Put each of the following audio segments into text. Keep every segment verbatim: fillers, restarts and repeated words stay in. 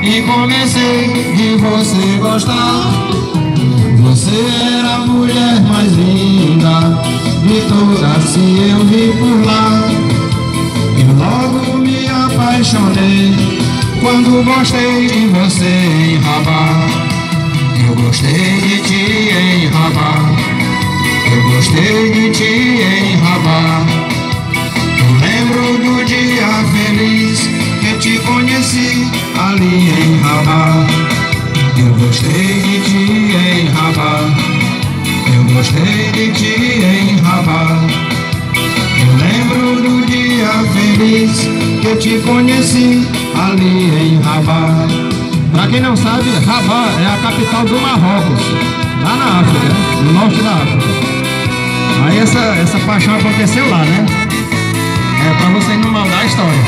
e comecei de você gostar. Você era a mulher mais linda de todas que eu vi por lá. E logo me apaixonei quando gostei de você enrabar. Eu gostei de te enrabar. Eu gostei de te enrabar. Eu lembro do dia feliz que te conheci ali em Rabar. Eu gostei de te enrabar. Eu gostei de te enrabar. Eu lembro do dia feliz que te conheci ali em Rabar. Pra quem não sabe, Rabat é a capital do Marrocos, lá na África, no norte da África. Aí essa, essa paixão aconteceu lá, né? É pra você não maldar a história.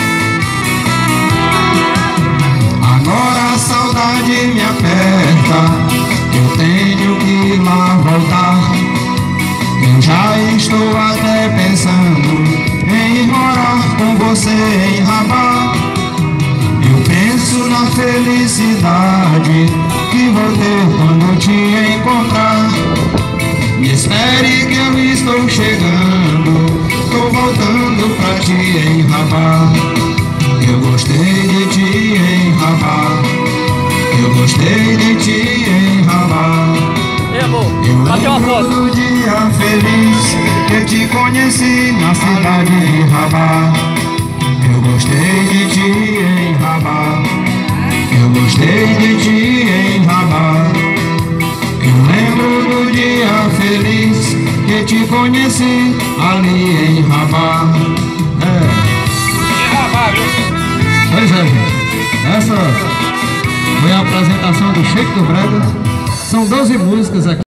Agora a saudade me aperta, eu tenho que ir lá voltar. Eu já estou até pensando em ir morar com você em Rabat. Eu penso na felicidade que vou ter quando te encontrar. Me espere que eu estou chegando, tô voltando pra te enrabar. Eu gostei de te enrabar. Eu gostei de te enrabar. Eu lembro do dia feliz que te conheci na cidade de Rabat. Eu gostei de te enrabar. Eu gostei de te enrabar. Eu lembro do dia feliz que te conheci ali em Rabat. É. Enrabar, viu? Pois é, gente. Essa foi a apresentação do Shake do Brega. São doze músicas aqui.